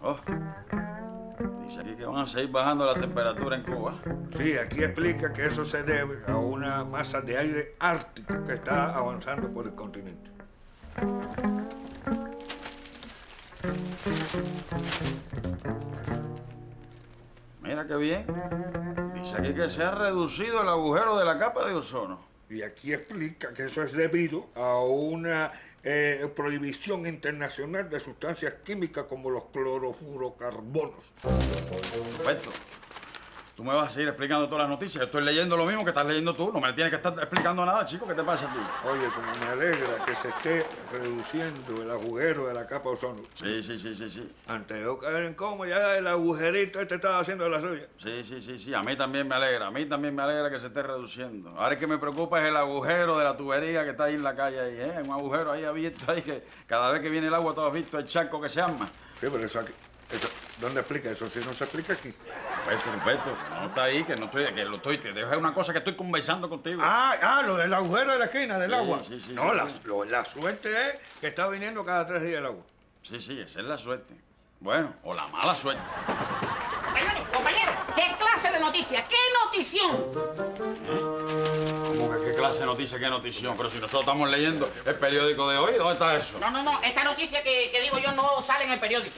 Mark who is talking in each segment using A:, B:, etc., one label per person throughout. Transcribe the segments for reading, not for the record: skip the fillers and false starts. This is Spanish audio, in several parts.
A: Oh. Dice aquí que van a seguir bajando la temperatura en Cuba.
B: Sí, aquí explica que eso se debe a una masa de aire ártico que está avanzando por el continente.
A: Mira qué bien. Dice aquí que se ha reducido el agujero de la capa de ozono.
B: Y aquí explica que eso es debido a una prohibición internacional de sustancias químicas como los clorofluorocarbonos.
A: Perfecto. Tú me vas a seguir explicando todas las noticias. Yo estoy leyendo lo mismo que estás leyendo tú. No me tienes que estar explicando nada, chico. ¿Qué te pasa a ti?
B: Oye, como me alegra que se esté reduciendo el agujero de la capa de ozono.
A: Sí.
B: Antes de yo caer en cómo, ya el agujerito estaba haciendo la suya.
A: Sí. A mí también me alegra. A mí también me alegra que se esté reduciendo. Ahora el que me preocupa es el agujero de la tubería que está ahí en la calle. Ahí, ¿eh? Un agujero ahí abierto ahí que cada vez que viene el agua tú has visto el charco que se arma.
B: Sí, pero eso aquí... ¿Dónde explica eso? Si no se explica aquí.
A: Perfecto. No está ahí, que no estoy, que lo estoy. Te dejo una cosa que estoy conversando contigo.
B: Lo del agujero de la esquina, del agua.
A: Sí.
B: No, la suerte es que está viniendo cada 3 días el agua.
A: Sí, esa es la suerte. Bueno, o la mala suerte.
C: Compañero, ¿qué clase de noticia? ¿Qué notición?
A: ¿Cómo que qué clase de noticia, qué notición? Pero si nosotros estamos leyendo el periódico de hoy, ¿dónde está eso?
C: No, esta noticia que digo yo no sale en el periódico.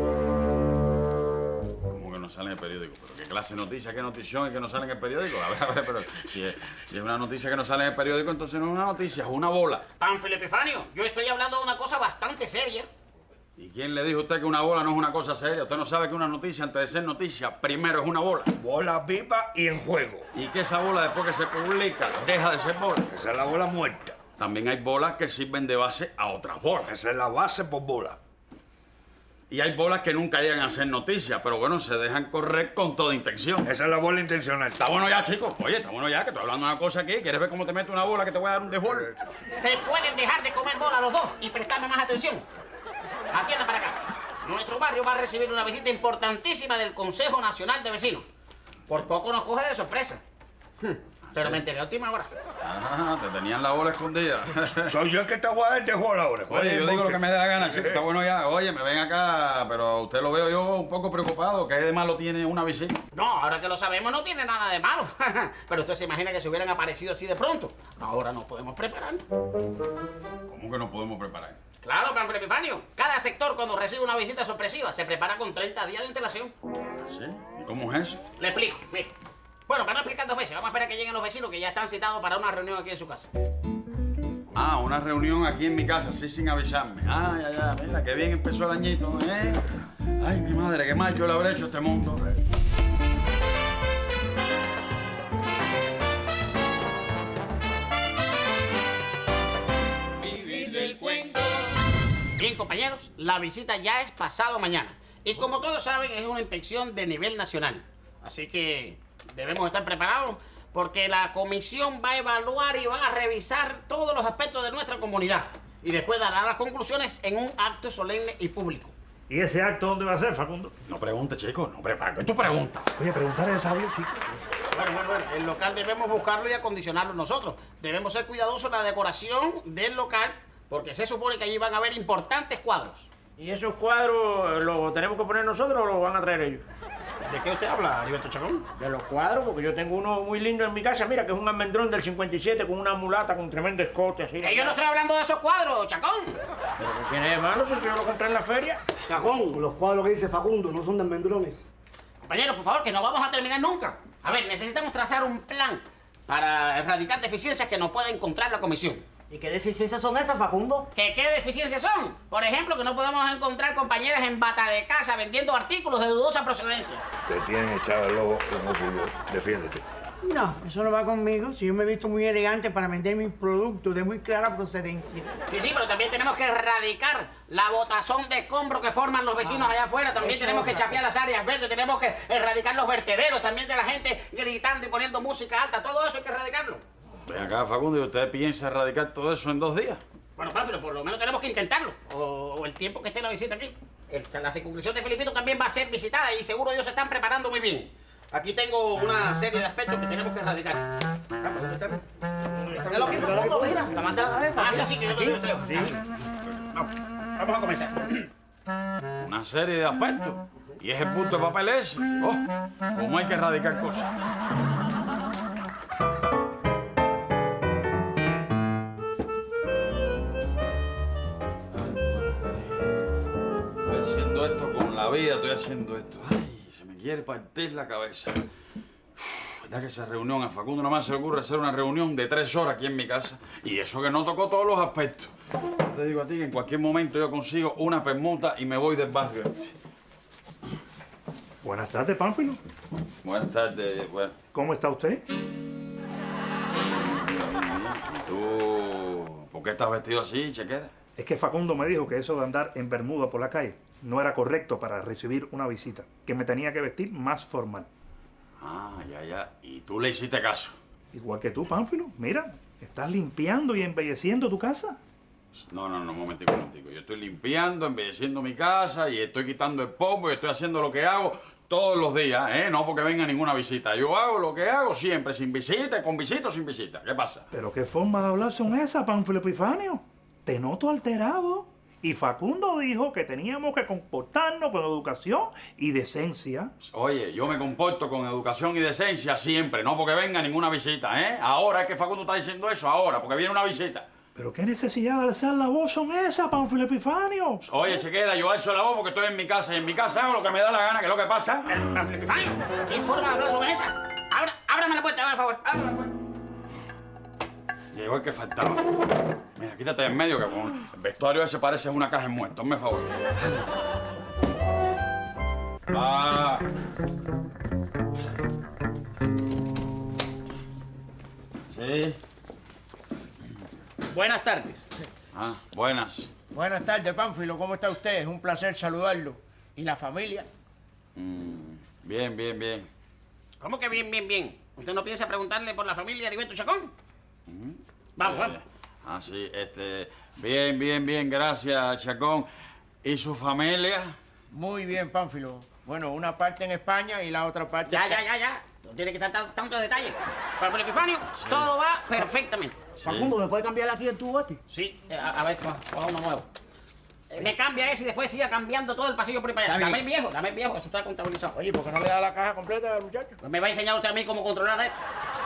A: No sale en el periódico. ¿Pero qué clase de noticia, qué notición y que no sale en el periódico? A ver, pero si es una noticia que no sale en el periódico, entonces no es una noticia, es una bola.
C: Pánfilo Epifanio, yo estoy hablando de una cosa bastante seria.
A: ¿Y quién le dijo a usted que una bola no es una cosa seria? Usted no sabe que una noticia, antes de ser noticia, primero es una bola.
B: Bola viva y en juego.
A: ¿Y que esa bola, después que se publica, deja de ser bola?
B: Esa es la bola muerta.
A: También hay bolas que sirven de base a otras bolas.
B: Esa es la base por bola.
A: Y hay bolas que nunca llegan a ser noticias, pero bueno, se dejan correr con toda intención.
B: Esa es la bola intencional.
A: Está bueno ya, chicos. Oye, está bueno ya, que estoy hablando de una cosa aquí. ¿Quieres ver cómo te meto una bola que te voy a dar un desbol?
C: Se pueden dejar de comer bola los dos y prestarme más atención. Atienda para acá. Nuestro barrio va a recibir una visita importantísima del Consejo Nacional de Vecinos. Por poco nos coge de sorpresa. Pero me enteré a última hora.
A: Ah, te tenían la bola escondida.
B: Soy yo el que te voy a dar de bola ahora.
A: Oye, yo digo lo que me dé la gana, chico. Está bueno ya. Oye, me ven acá, pero usted lo veo yo un poco preocupado. ¿Qué de malo tiene una visita?
C: No, ahora que lo sabemos no tiene nada de malo. Pero usted se imagina que se hubieran aparecido así de pronto. Ahora nos podemos preparar.
A: ¿Cómo que nos podemos preparar?
C: Claro, Pánfilo Epifanio. Cada sector cuando recibe una visita sorpresiva se prepara con 30 días de antelación.
A: ¿Sí? ¿Y cómo es eso?
C: Le explico, mire. Bueno, para no explicar 2 veces, vamos a esperar que lleguen los vecinos que ya están citados para una reunión aquí en su casa.
A: Ah, una reunión aquí en mi casa, así sin avisarme. Ah, ya, mira, qué bien empezó el añito, ¿eh? Ay, mi madre, qué mal yo le habré hecho a este mundo.
C: Vivir del cuento. Bien, compañeros, la visita ya es pasado mañana. Y como todos saben, es una inspección de nivel nacional. Así que debemos estar preparados porque la comisión va a evaluar y va a revisar todos los aspectos de nuestra comunidad. Y después dará las conclusiones en un acto solemne y público.
D: ¿Y ese acto dónde va a ser, Facundo?
A: No preguntes, chico, no prepares. ¿Qué tú preguntas?
D: Oye, preguntar es sabio, chico.
C: Bueno, el local debemos buscarlo y acondicionarlo nosotros. Debemos ser cuidadosos en la decoración del local porque se supone que allí van a haber importantes cuadros.
E: ¿Y esos cuadros los tenemos que poner nosotros o los van a traer ellos?
C: ¿De qué usted habla, Heriberto Chacón?
E: De los cuadros, porque yo tengo uno muy lindo en mi casa, mira, que es un almendrón del 57 con una mulata con tremendo escote, así.
C: Que yo no estoy hablando de esos cuadros, Chacón.
E: ¿Pero qué tiene de malo si yo lo compré en la feria?
F: Chacón, los cuadros que dice Facundo no son de almendrones.
C: Compañeros, por favor, que no vamos a terminar nunca. A ver, necesitamos trazar un plan para erradicar deficiencias que nos pueda encontrar la comisión.
F: ¿Y qué deficiencias son esas, Facundo?
C: ¿Qué deficiencias son? Por ejemplo, que no podemos encontrar compañeras en bata de casa vendiendo artículos de dudosa procedencia.
B: Te tienen echado el ojo como si yo. Defiéndete.
F: No, eso no va conmigo. Si yo me he visto muy elegante para vender mis productos de muy clara procedencia.
C: Sí, pero también tenemos que erradicar la botazón de escombros que forman los vecinos allá afuera. También tenemos que chapear las áreas verdes, tenemos que erradicar los vertederos, también de la gente gritando y poniendo música alta. Todo eso hay que erradicarlo.
A: Ven acá, Facundo, ¿y usted piensa erradicar todo eso en 2 días?
C: Bueno, Pánfilo, por lo menos tenemos que intentarlo. O el tiempo que esté la visita aquí. La circunscripción de Filipito también va a ser visitada y seguro ellos se están preparando muy bien. Aquí tengo una serie de aspectos que tenemos que erradicar.
F: Mira lo que Facundo, mira.
C: ¿La manta la cabeza? Ah, sí, que yo te lo digo. Sí. Vamos a comenzar.
A: una serie de aspectos. Y es el punto de papel ese. Oh, cómo hay que erradicar cosas. Estoy haciendo esto con la vida, estoy haciendo esto. Ay, se me quiere partir la cabeza. ¿Verdad que esa reunión a Facundo nomás se le ocurre hacer una reunión de 3 horas aquí en mi casa? Y eso que no tocó todos los aspectos. Te digo a ti que en cualquier momento yo consigo una permuta y me voy del barrio este.
D: Buenas tardes, Pánfilo.
A: Buenas tardes. Bueno,
D: ¿Cómo está usted?
A: ¿tú por qué estás vestido así, chequera?
D: Es que Facundo me dijo que eso de andar en bermuda por la calle no era correcto para recibir una visita, que me tenía que vestir más formal.
A: Ah, ya. ¿Y tú le hiciste caso?
D: Igual que tú, Pánfilo. Mira, estás limpiando y embelleciendo tu casa.
A: No, un momentico. Yo estoy limpiando, embelleciendo mi casa y estoy quitando el polvo y estoy haciendo lo que hago todos los días, ¿eh? No porque venga ninguna visita. Yo hago lo que hago siempre, sin visita, con visita o sin visita. ¿Qué pasa?
D: ¿Pero qué forma de hablar son esas, Pánfilo Epifanio? Te noto alterado. Y Facundo dijo que teníamos que comportarnos con educación y decencia.
A: Oye, yo me comporto con educación y decencia siempre, no porque venga ninguna visita, ¿eh? Ahora es que Facundo está diciendo eso, ahora, porque viene una visita.
D: ¿Pero qué necesidad de alzar la voz son esas, Pánfilo Epifanio?
A: Oye, chequera, yo alzo la voz porque estoy en mi casa y en mi casa hago lo que me da la gana, que es lo que pasa.
C: Pánfilo Epifanio, ¿qué forma de hablar son esa? Ábrame la puerta, por favor. Ábrame la puerta.
A: Llegó el que faltaba. Mira, quítate de en medio, que con el vestuario ese parece una caja en muerto. Hazme favor. Ah. Sí.
C: Buenas tardes.
A: Ah, buenas.
E: Buenas tardes, Pánfilo. ¿Cómo está usted? Es un placer saludarlo. ¿Y la familia?
A: Bien.
C: ¿Cómo que bien? ¿Usted no piensa preguntarle por la familia de Heriberto Chacón? Vamos.
A: Ah, sí, bien, gracias, Chacón. ¿Y su familia?
E: Muy bien, Pánfilo. Bueno, una parte en España y la otra parte...
C: Ya. No tiene que estar tanto detalle. Pánfilo Epifanio, todo va perfectamente.
A: Sí.
F: Facundo, ¿me puede cambiar aquí el tubo este?
C: Sí, a ver, coja uno nuevo. Me cambia ese y después siga cambiando todo el pasillo por ahí para allá. Dame el viejo, que eso está contabilizado.
E: Oye, ¿por qué no le da la caja completa al muchacho?
C: Pues me va a enseñar usted a mí cómo controlar esto.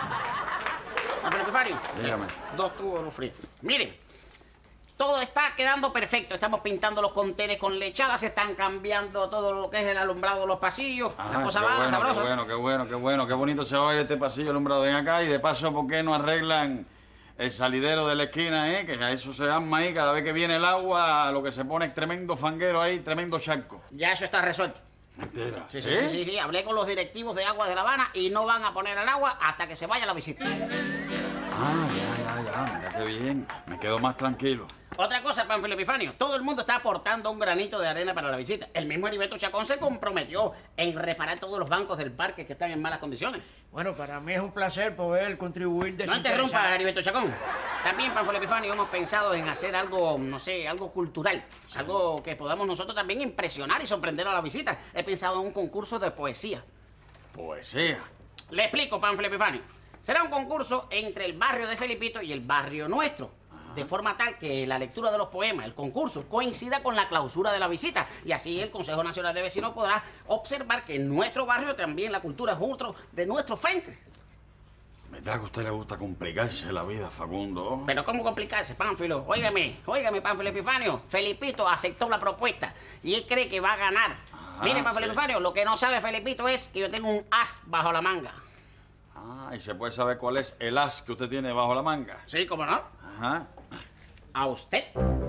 C: Pánfilo Epifanio.
A: Dígame.
C: 2 tubos de frío. Miren, todo está quedando perfecto. Estamos pintando los contenes con lechada, se están cambiando todo lo que es el alumbrado de los pasillos. La cosa va sabrosa.
A: Qué bueno. Qué bonito se va a ver este pasillo alumbrado. Ven acá y de paso, ¿por qué no arreglan el salidero de la esquina, que a eso se arma ahí? Cada vez que viene el agua, lo que se pone es tremendo fanguero ahí, tremendo charco.
C: Ya eso está resuelto.
A: Mentira.
C: Sí. Hablé con los directivos de Aguas de La Habana y no van a poner el agua hasta que se vaya la visita.
A: Ah, ya. Mira qué bien. Me quedo más tranquilo.
C: Otra cosa, Pánfilo Epifanio, todo el mundo está aportando un granito de arena para la visita. El mismo Heriberto Chacón se comprometió en reparar todos los bancos del parque que están en malas condiciones.
E: Bueno, para mí es un placer poder contribuir
C: No interrumpa, Heriberto Chacón. También, Pánfilo Epifanio, hemos pensado en hacer algo, no sé, algo cultural. Sí. Algo que podamos nosotros también impresionar y sorprender a la visita. He pensado en un concurso de poesía.
A: ¿Poesía?
C: Le explico, Pánfilo Epifanio. Será un concurso entre el barrio de Felipito y el barrio nuestro. De forma tal que la lectura de los poemas, el concurso, coincida con la clausura de la visita. Y así el Consejo Nacional de Vecinos podrá observar que en nuestro barrio también la cultura es otro de nuestro frente.
A: ¿Verdad que a usted le gusta complicarse la vida, Facundo?
C: Pero ¿cómo complicarse, Pánfilo? Óigame, Pánfilo Epifanio. Felipito aceptó la propuesta y él cree que va a ganar. Mire, Pánfilo Epifanio, lo que no sabe Felipito es que yo tengo un as bajo la manga.
A: Ah, ¿y se puede saber cuál es el as que usted tiene bajo la manga?
C: Sí, ¿cómo no?
A: Ajá.
C: ¿A usted?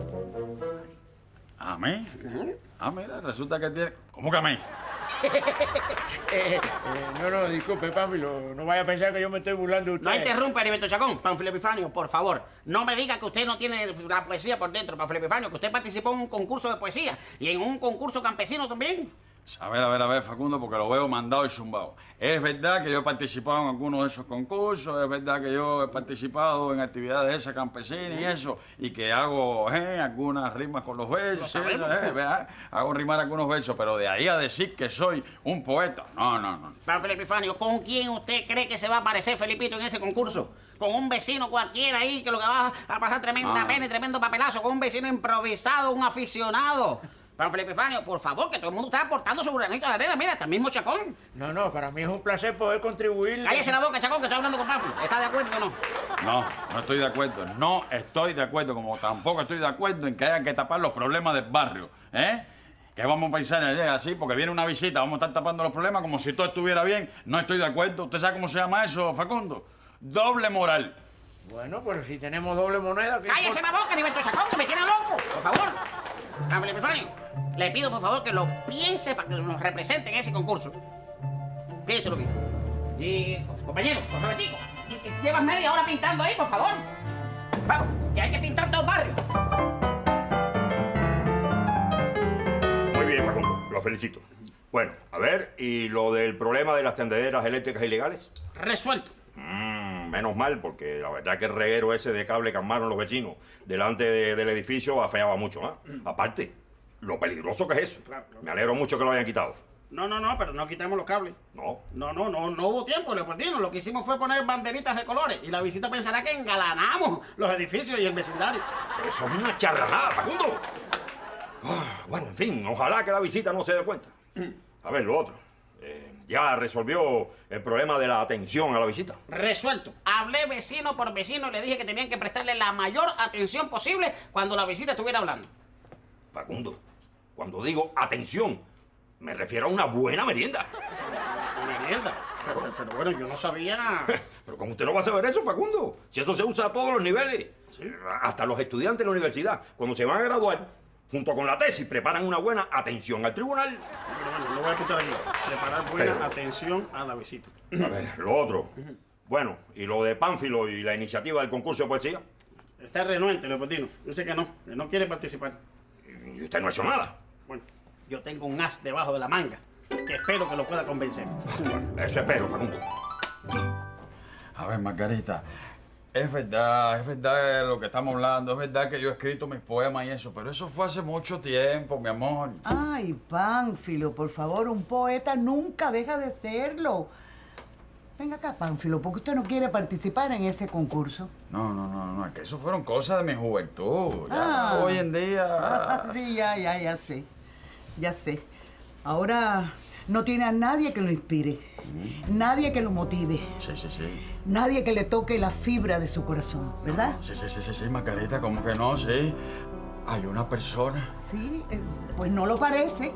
A: ¿A mí? Ah, mira, resulta que tiene... ¿Cómo que a mí?
E: No, disculpe, Pánfilo. No vaya a pensar que yo me estoy burlando de usted.
C: No interrumpa, Heriberto Chacón. Pánfilo Epifanio, por favor. No me diga que usted no tiene la poesía por dentro, Pánfilo Epifanio, que usted participó en un concurso de poesía y en un concurso campesino también.
A: A ver, Facundo, porque lo veo mandado y zumbado. Es verdad que yo he participado en algunos de esos concursos, es verdad que yo he participado en actividades esas campesinas y eso, y que hago algunas rimas con los versos, hago rimar algunos versos, pero de ahí a decir que soy un poeta, no.
C: Pánfilo Epifanio, ¿con quién usted cree que se va a aparecer Felipito en ese concurso? ¿Con un vecino cualquiera ahí que lo que va a pasar tremenda pena y tremendo papelazo? ¿Con un vecino improvisado, un aficionado? Pánfilo Epifanio, por favor, que todo el mundo está aportando su granito de arena. Mira, hasta el mismo Chacón.
E: No, para mí es un placer poder contribuir.
C: Cállese la boca, Chacón, que estoy hablando con Pánfilo. ¿Está de acuerdo o no?
A: No estoy de acuerdo. No estoy de acuerdo, como tampoco estoy de acuerdo en que haya que tapar los problemas del barrio, ¿eh? Que vamos a pensar así, porque viene una visita, vamos a estar tapando los problemas como si todo estuviera bien. No estoy de acuerdo. ¿Usted sabe cómo se llama eso, Facundo? Doble moral.
E: Bueno, pues si tenemos doble moneda... ¿qué
C: ¡Cállese
E: importa?
C: la boca, Nivelto Chacón, que me tiene loco! Por favor. Pánfilo Epifanio, le pido, por favor, que lo piense para que nos represente en ese concurso. Piénselo bien. Y, compañero, por favoritico, llevas media hora pintando ahí, por favor. Vamos, que hay que pintar todo el barrio.
G: Muy bien, Facundo, lo felicito. Bueno, a ver, ¿y lo del problema de las tendederas eléctricas ilegales?
C: Resuelto.
G: Menos mal, porque la verdad que el reguero ese de cable que armaron los vecinos delante del edificio afeaba mucho, ¿ah? Aparte, lo peligroso que es eso.
C: Claro.
G: Me alegro mucho que lo hayan quitado.
C: No, pero no quitamos los cables.
G: No.
C: No hubo tiempo, Leopoldino. Lo que hicimos fue poner banderitas de colores y la visita pensará que engalanamos los edificios y el vecindario.
G: Pero eso es una charlanada, Facundo. Bueno, en fin, ojalá que la visita no se dé cuenta. A ver, lo otro. ¿Ya resolvió el problema de la atención a la visita?
C: Resuelto. Hablé vecino por vecino y le dije que tenían que prestarle la mayor atención posible cuando la visita estuviera hablando.
G: Facundo, cuando digo atención, me refiero a una buena merienda.
C: Merienda. Pero bueno, yo no sabía...
G: Pero ¿cómo usted no va a saber eso, Facundo? Si eso se usa a todos los niveles.
C: ¿Sí?
G: Hasta los estudiantes de la universidad, cuando se van a graduar, junto con la tesis, preparan una buena atención al tribunal.
C: Pero bueno, lo voy a apuntar aquí. Preparar buena atención a la visita.
G: A ver, lo otro. Bueno, ¿y lo de Pánfilo y la iniciativa del concurso de poesía?
C: Está renuente, Leopoldino. Dice que no quiere participar.
G: ¿Y usted no ha hecho nada?
C: Bueno, yo tengo un as debajo de la manga que espero que lo pueda convencer.
G: Eso espero, Facundo.
A: A ver, Margarita, es verdad lo que estamos hablando, es verdad que yo he escrito mis poemas y eso, pero eso fue hace mucho tiempo, mi amor.
H: Ay, Pánfilo, por favor, un poeta nunca deja de serlo. Venga acá, Pánfilo, ¿por qué usted no quiere participar en ese concurso?
A: No, es que eso fueron cosas de mi juventud. Ya hoy en día...
H: Sí, ya sé. Ya sé. Ahora no tiene a nadie que lo inspire, nadie que lo motive.
A: Sí.
H: Nadie que le toque la fibra de su corazón, ¿verdad?
A: Sí, Margarita, ¿cómo que no? Sí. Hay una persona.
H: Sí, pues no lo parece.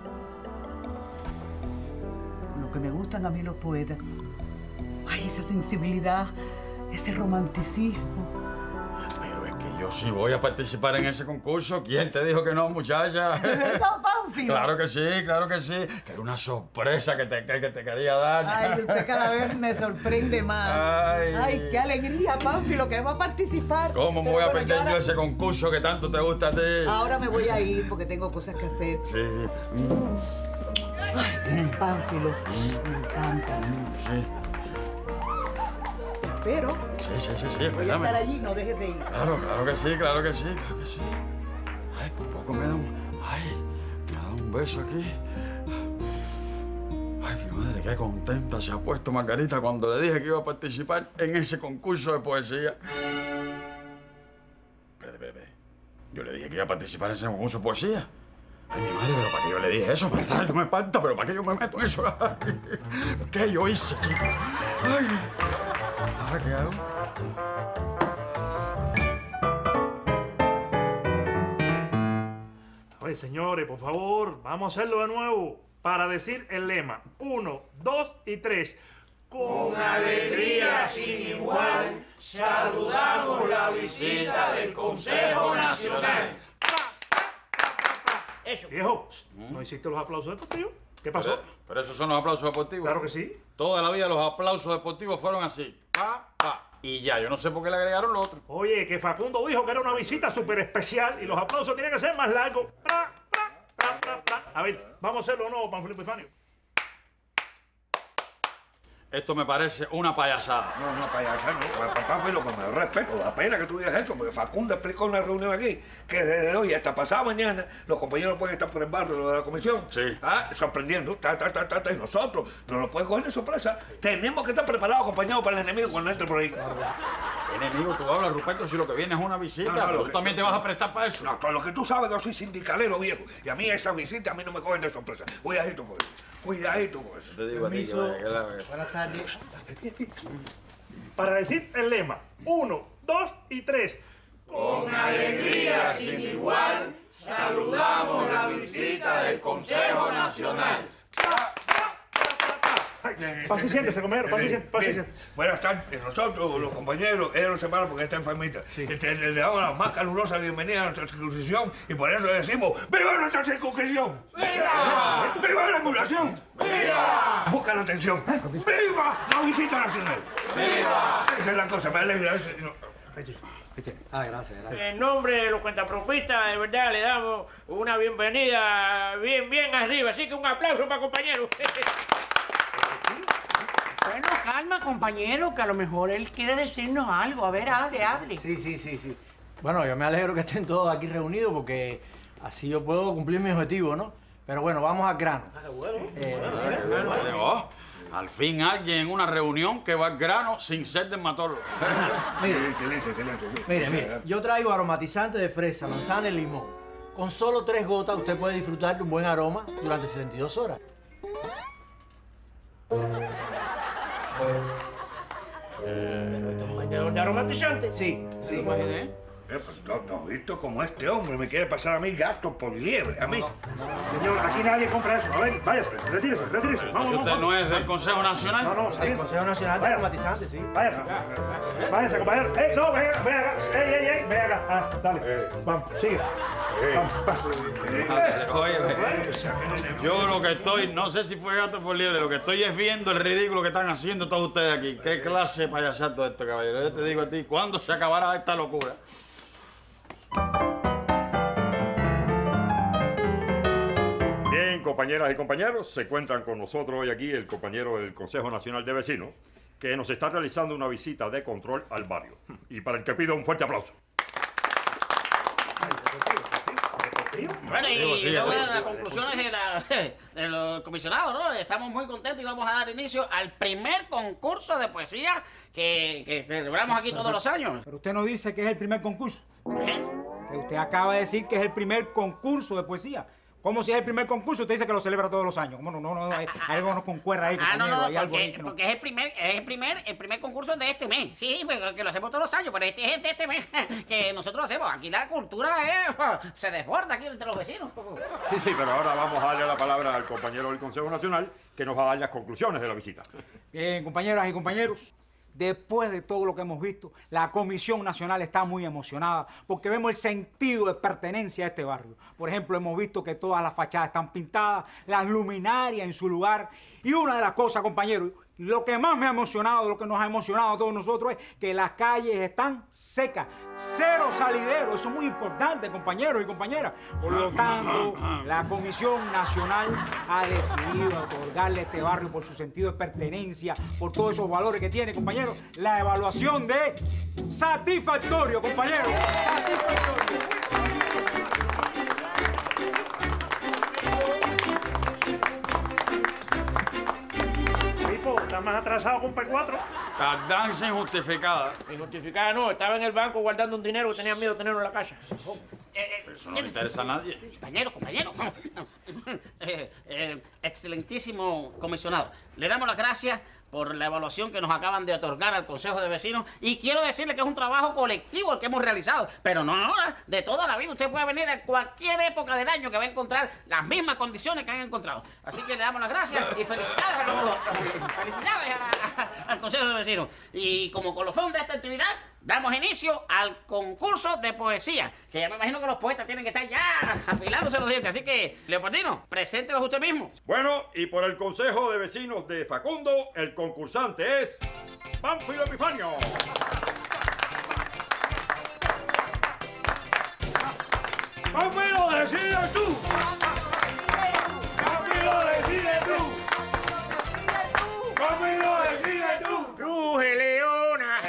H: Lo que me gustan a mí los poetas. Ay, esa sensibilidad, ese romanticismo.
A: Pero es que yo sí voy a participar en ese concurso. ¿Quién te dijo que no, muchacha?
H: ¿De verdad, Pánfilo?
A: Claro que sí. Que era una sorpresa que te quería dar.
H: Ay, usted cada vez me sorprende más. Ay, qué alegría, Pánfilo, que va a participar.
A: ¿Cómo me voy a perder yo ese concurso que tanto te gusta a ti?
H: Ahora me voy a ir porque tengo cosas que hacer.
A: Sí.
H: Ay, Pánfilo, me encantas.
A: Sí.
H: Pero
A: Sí,
H: voy a
A: espérame.
H: estar allí, no dejes de ir.
A: Claro que sí. Ay, por poco me da un beso aquí. Ay, mi madre, qué contenta se ha puesto Margarita cuando le dije que iba a participar en ese concurso de poesía. Espérate. Yo le dije que iba a participar en ese concurso de poesía. Ay, mi madre, pero ¿para qué yo le dije eso? ¿Verdad? Yo me espanta, pero ¿para qué yo me meto en eso? ¿Qué yo hice, chico? Ay, ¿ahora qué hago?
D: Oye, señores, por favor, vamos a hacerlo de nuevo para decir el lema. 1, 2 y 3. Con
E: alegría sin igual, saludamos la visita del Consejo Nacional.
C: Eso.
D: Viejo, ¿no hiciste los aplausos deportivos? ¿Qué pasó?
A: Pero esos son los aplausos deportivos.
D: Claro que sí.
A: Toda la vida los aplausos deportivos fueron así. Pa. Y ya, yo no sé por qué le agregaron lo otro.
D: Oye, que Facundo dijo que era una visita súper especial y los aplausos tenían que ser más largos. A ver, vamos a hacerlo de nuevo, Pánfilo Epifanio.
A: Esto me parece una payasada.
B: No, payasar, no. Pánfilo, con el respeto, da pena que tú digas eso, porque Facundo explicó en una reunión aquí que desde hoy hasta pasado mañana los compañeros pueden estar por el barrio de la comisión.
A: Sí.
B: Sorprendiendo. Y nosotros no nos pueden coger de sorpresa. Tenemos que estar preparados, acompañados para el enemigo cuando entre por ahí.
A: Enemigo, tú hablas, Ruperto, si lo que viene es una visita,
B: No,
A: pero tú también te vas a prestar para eso.
B: No, con lo que tú sabes, yo soy sindicalero viejo. Y a mí esas visitas a mí no me cogen de sorpresa. Cuidadito con eso. Cuidadito con eso.
A: Te digo a ti que vaya, que la-
F: Buenas tardes.
D: Para decir el lema, 1, 2 y 3.
I: Con alegría sin igual, saludamos la visita del Consejo Nacional.
D: Pase y siéntese, compañero, pase y siéntese.
B: Buenas tardes. Nosotros, los compañeros, ella nos separa porque está enfermita. Le damos la más calurosa bienvenida a nuestra circunscripción y por eso le decimos ¡viva nuestra circunscripción! ¡Viva! ¡Viva la emulación! ¡Viva! Busca la atención. ¡Viva la visita nacional! ¡Viva! Esa es la cosa, me alegra.
E: Gracias.
I: En nombre de los cuentapropistas, de verdad le damos una bienvenida bien arriba. Así que un aplauso para compañeros.
F: Bueno, calma, compañero, que a lo mejor él quiere decirnos algo. A ver, hable.
E: Sí. Bueno, yo me alegro que estén todos aquí reunidos porque así yo puedo cumplir mi objetivo, ¿no? Pero bueno, vamos al grano.
A: Oh, al fin alguien en una reunión que va al grano sin ser dermatólogo.
B: Silencio.
E: Mire, yo traigo aromatizante de fresa, manzana y limón. Con solo 3 gotas usted puede disfrutar de un buen aroma durante 62 horas.
I: ¿De aromatizante?
E: Sí.
B: Pues no has visto cómo este hombre me quiere pasar a mí gato por liebre. A mí.
D: Señor, aquí nadie compra eso. A ver, váyase, retírese. Vamos,
A: ¿Usted no es del Consejo Nacional?
D: No,
E: El Consejo Nacional de Aromatizante, sí.
D: Váyase, compañero. No, ven acá. Ven acá. Dale. Vamos, sigue. Vamos, pasa.
A: Oye, yo lo que estoy, no sé si fue gato por liebre, lo que estoy es viendo el ridículo que están haciendo todos ustedes aquí. ¿Qué clase de payasato esto, caballero? Yo te digo a ti, ¿cuándo se acabará esta locura?
G: Bien, compañeras y compañeros, se encuentran con nosotros hoy aquí el compañero del Consejo Nacional de Vecinos, que nos está realizando una visita de control al barrio. Y para el que pido un fuerte aplauso.
C: Bueno,
A: Digo,
C: y
A: sí,
C: luego de
A: sí.
C: las conclusiones de los comisionados, ¿no? Estamos muy contentos y vamos a dar inicio al primer concurso de poesía que celebramos aquí todos los años.
J: Pero usted no dice que es el primer concurso.
C: ¿Eh?
J: Que usted acaba de decir que es el primer concurso de poesía. ¿Cómo si es el primer concurso? Usted dice que lo celebra todos los años. ¿Cómo no? Hay algo nos concuerda ahí, compañero. Hay algo ahí que no.
C: Porque es el primer concurso de este mes. Sí, pues, que lo hacemos todos los años, pero este es de este mes que nosotros lo hacemos. Aquí la cultura se desborda aquí entre los vecinos.
G: Sí, pero ahora vamos a darle la palabra al compañero del Consejo Nacional, que nos va a dar las conclusiones de la visita.
J: Bien, compañeras y compañeros. Después de todo lo que hemos visto, la Comisión Nacional está muy emocionada porque vemos el sentido de pertenencia a este barrio. Por ejemplo, hemos visto que todas las fachadas están pintadas, las luminarias en su lugar. Y una de las cosas, compañeros, lo que más me ha emocionado, lo que nos ha emocionado a todos nosotros es que las calles están secas, cero salidero. Eso es muy importante, compañeros y compañeras. Por lo tanto, la Comisión Nacional ha decidido otorgarle a este barrio por su sentido de pertenencia, por todos esos valores que tiene, compañeros, la evaluación de satisfactorio, compañeros. Satisfactorio.
D: Está más atrasado con P4.
A: Tardanza injustificada.
I: Injustificada no, estaba en el banco guardando un dinero que tenía miedo de tenerlo en la casa.
A: Eso no le interesa a nadie.
C: Compañero. Excelentísimo comisionado. Le damos las gracias por la evaluación que nos acaban de otorgar al Consejo de Vecinos y quiero decirle que es un trabajo colectivo el que hemos realizado, pero no ahora, de toda la vida. Usted puede venir en cualquier época del año que va a encontrar las mismas condiciones que han encontrado. Así que le damos las gracias y felicidades al Consejo de Vecinos. Y como colofón de esta actividad, damos inicio al concurso de poesía, que ya me imagino que los poetas tienen que estar ya afilándose los dientes. Así que, Leopoldino, preséntelos usted mismo.
G: Bueno, y por el Consejo de Vecinos de Facundo, el concursante es Pánfilo Epifanio.
B: ¡Pánfilo, decide tú! ¡Pánfilo, decide tú! ¡Pánfilo, decide tú!
I: ¡Ruge, leona!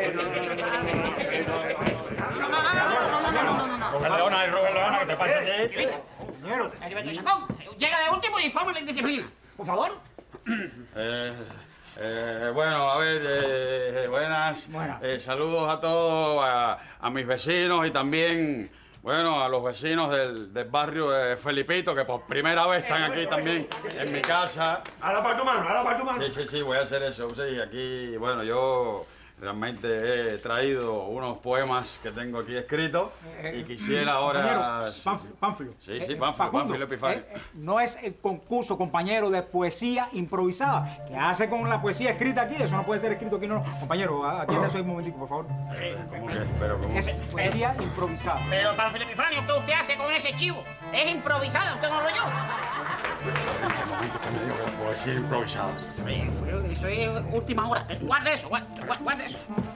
A: Roger Leona, ¿qué te pasa?
C: ¿Qué dice? Heriberto Chacón, llega de último y informa la indisciplina. Por favor.
A: Bueno, a ver, buenas. Saludos a todos, a mis vecinos y también, bueno, a los vecinos del barrio de Felipito, que por primera vez están aquí también en mi casa.
B: Ahora para tu mano.
A: Sí, voy a hacer eso. Sí, aquí, bueno, yo realmente he traído unos poemas que tengo aquí escritos y quisiera ahora...
J: Pánfilo.
A: Sí, Pánfilo Epifanio.
J: No es el concurso, compañero, de poesía improvisada. ¿Qué hace con la poesía escrita aquí? Eso no puede ser escrito aquí, no. Compañero, atiende eso un momentico, por favor.
A: ¿Cómo que?
J: Es poesía improvisada.
C: Pero, Pánfilo Epifanio, ¿qué usted hace con ese chivo? Es improvisada, usted no lo oyó.
A: Un momento que me dijo que la poesía improvisada.
C: Eso es última hora. Guarde eso, guarde eso.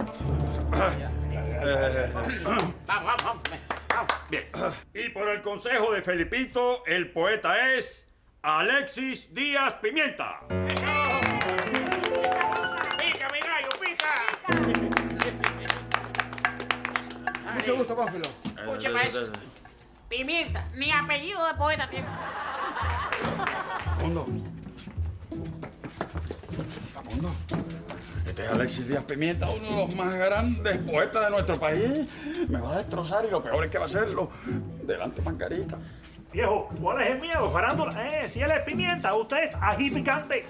C: Vamos.
G: Bien. Y por el consejo de Felipito, el poeta es Alexis Díaz Pimienta.
I: ¡Pica, mi gallo, pica!
E: Mucho gusto, Pánfilo.
C: Escuche, maestro. Pimienta, ni apellido de poeta tiene.
A: Facundo. Este es Alexis Díaz Pimienta, uno de los más grandes poetas de nuestro país. Me va a destrozar y lo peor es que va a hacerlo delante de Margarita.
D: Viejo, ¿cuál es el miedo? Farándula. Si él es Pimienta, usted es ají picante.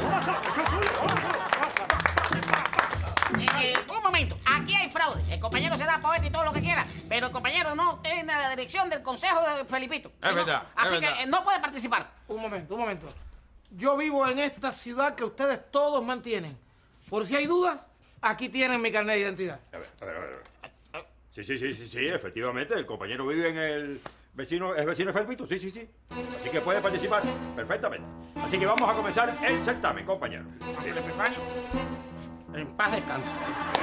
C: Un momento, aquí hay fraude. El compañero será poeta y todo lo que quiera, pero el compañero no tiene la dirección del consejo de Felipito.
A: Es verdad.
C: Así que no puede participar.
K: Un momento. Yo vivo en esta ciudad que ustedes todos mantienen. Por si hay dudas, aquí tienen mi carnet de identidad.
G: A ver. Sí, efectivamente, el compañero vive en el vecino, ¿es vecino de Felipito? Sí. Así que puede participar perfectamente. Así que vamos a comenzar el certamen, compañero.
C: En paz descanse.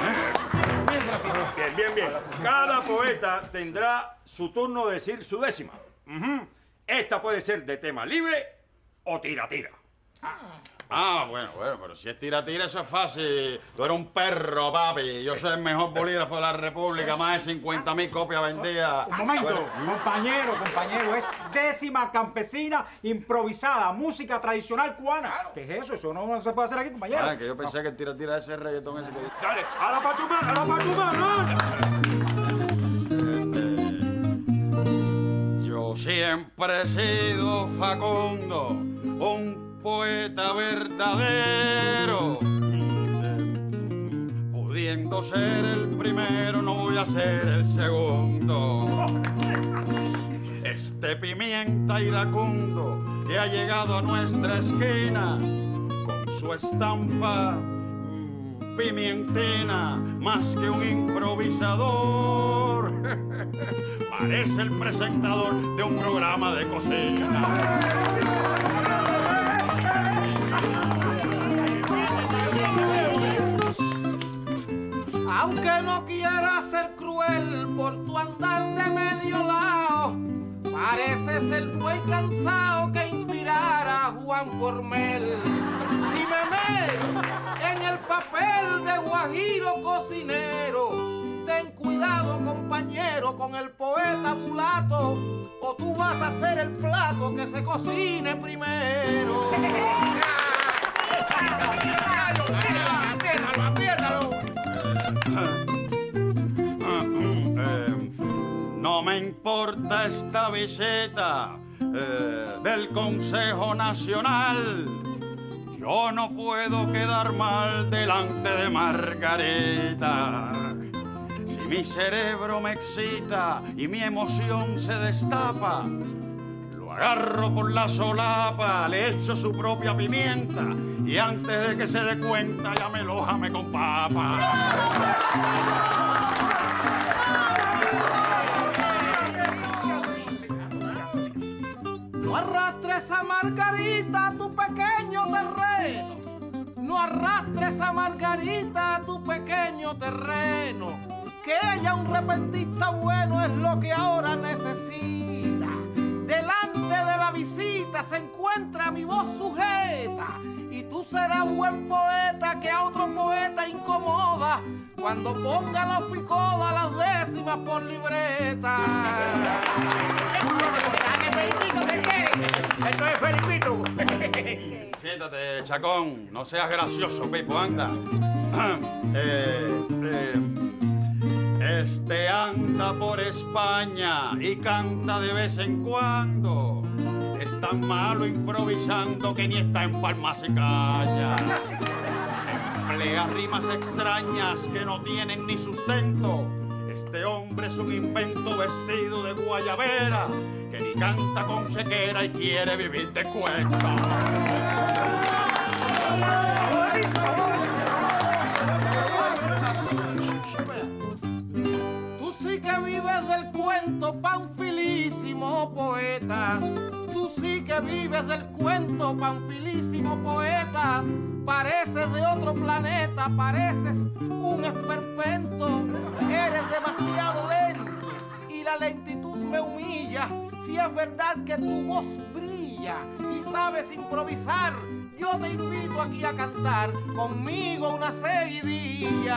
G: Bien. Cada poeta tendrá su turno de decir su décima. Esta puede ser de tema libre o tira.
A: Bueno, pero si es tira, eso es fácil. Tú eres un perro, papi. Yo soy el mejor bolígrafo de la República, más de 50.000 copias vendidas.
J: Un momento, compañero, es décima campesina improvisada, música tradicional cubana. ¿Qué es eso? Eso no se puede hacer aquí, compañero.
A: Que yo pensé que el tira ese reggaetón ese que...
B: Dale, hala para tu mano.
A: Yo siempre he sido Facundo, un poeta verdadero. Pudiendo ser el primero, no voy a ser el segundo. Este Pimienta iracundo que ha llegado a nuestra esquina con su estampa pimientina, más que un improvisador. Parece el presentador de un programa de cocina.
K: Aunque no quiera ser cruel por tu andar de medio lado, pareces el buey cansado que inspirara a Juan Formel. Si me meto en el papel de guajiro cocinero, ten cuidado, compañero, con el poeta mulato, o tú vas a hacer el plato que se cocine primero.
A: No me importa esta visita del Consejo Nacional. Yo no puedo quedar mal delante de Margarita. Si mi cerebro me excita y mi emoción se destapa, lo agarro por la solapa, le echo su propia pimienta y antes de que se dé cuenta ya me lo jame con papa.
K: No arrastres a Margarita a tu pequeño terreno. No arrastres a Margarita a tu pequeño terreno. Que ella, un repentista bueno, es lo que ahora necesita. Delante de la visita se encuentra mi voz sujeta. Y tú serás buen poeta que a otro poeta incomoda cuando ponga la ficoda las décimas por libreta.
I: Esto es Felipito.
A: Sí, quítate, chacón. No seas gracioso, Pipo, anda. Este anda por España y canta de vez en cuando. Es tan malo improvisando que ni está en palmas y calla. Emplea rimas extrañas que no tienen ni sustento. Este hombre es un invento vestido de guayabera que ni canta con chequera y quiere vivir de cuento.
K: Tú sí que vives del cuento, panfilísimo poeta. Tú sí que vives del cuento, panfilísimo poeta. Pareces de otro planeta, pareces un esperpento. Eres demasiado lento y la lentitud me humilla. Si es verdad que tu voz brilla y sabes improvisar, yo te invito aquí a cantar conmigo una seguidilla.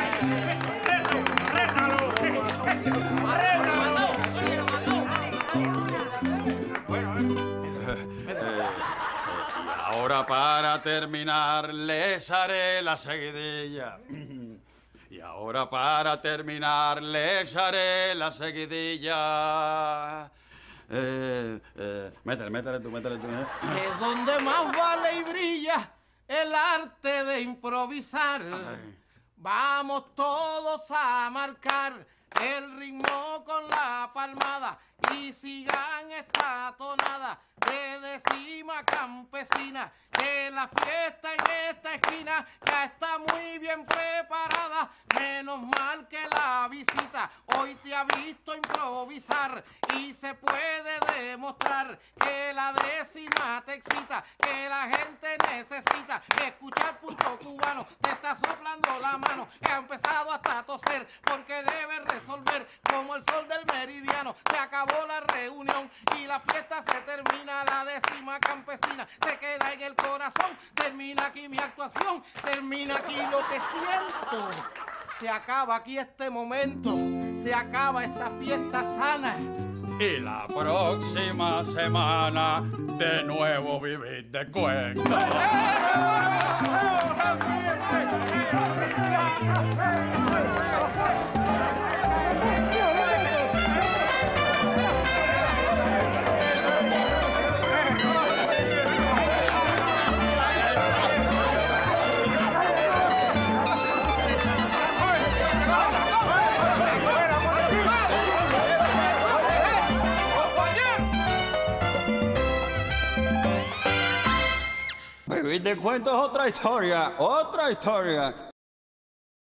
A: Y ahora para terminar les haré la seguidilla. Y ahora para terminar les haré la seguidilla. Métele tú.
K: Es donde más vale y brilla el arte de improvisar.
A: Ay.
K: Vamos todos a marcar el ritmo con la palmada y sigan esta tonada de décima campesina, que la fiesta en esta esquina ya está muy bien preparada. Menos mal que la visita hoy te ha visto improvisar y se puede demostrar que la décima te excita, que la gente necesita escuchar punto cubano. Te está soplando la mano, ha empezado hasta a toser porque debe resolver como el sol del meridiano. Se acabó la reunión y la fiesta se termina. La décima campesina se queda en el corazón. Termina aquí mi actuación, termina aquí lo que siento. Se acaba aquí este momento, se acaba esta fiesta sana.
A: Y la próxima semana de nuevo vivir de cuento.
L: Vivir de cuento es otra historia, otra historia.